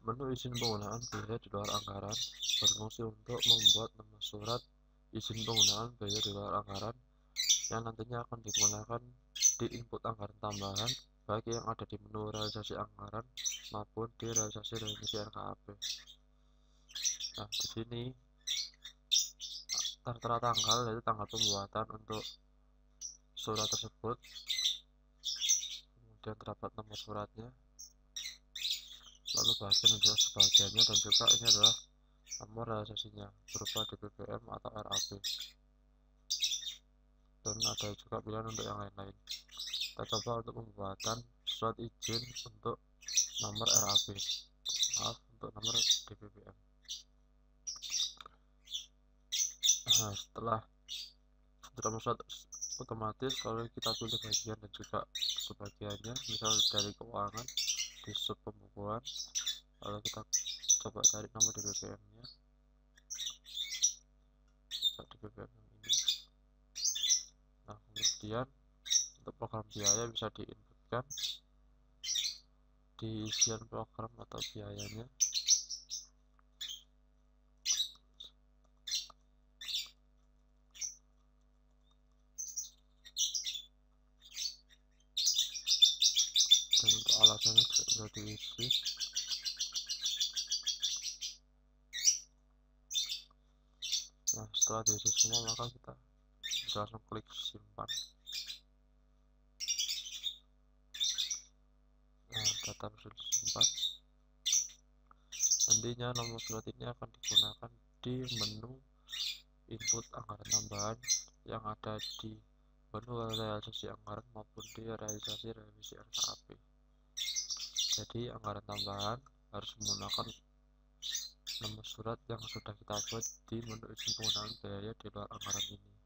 Menu izin penggunaan biaya di luar anggaran berfungsi untuk membuat nama surat izin penggunaan biaya di luar anggaran yang nantinya akan digunakan di input anggaran tambahan baik yang ada di menu realisasi anggaran maupun di realisasi remisi RKAP. Nah, di sini tertera tanggal, yaitu tanggal pembuatan untuk surat tersebut, kemudian terdapat nomor suratnya, lalu bagian dan juga sebagiannya, dan juga ini adalah nomor realisasinya berupa DPPM atau RAP, dan ada juga pilihan untuk yang lain-lain. Kita coba untuk pembuatan surat izin untuk nomor RAP, untuk nomor DPPM. Nah, setelah surat otomatis kalau kita pilih bagian dan juga sebagiannya, misal dari keuangan di sub pembukuan, lalu kita coba cari nomor DPPM nya, DPPM ini. Nah, kemudian untuk program biaya bisa diinputkan di isian program atau biayanya. Dan untuk alasannya juga bisa diisi. Nah, setelah diisi semua, maka kita bisa langsung klik simpan. Nah, data sudah disimpan. Nantinya nomor surat ini akan digunakan di menu input anggaran tambahan yang ada di menu realisasi anggaran maupun di realisasi revisi RKAP. Jadi anggaran tambahan harus menggunakan nomor surat yang sudah kita buat di menu izin penggunaan biaya di luar anggaran ini.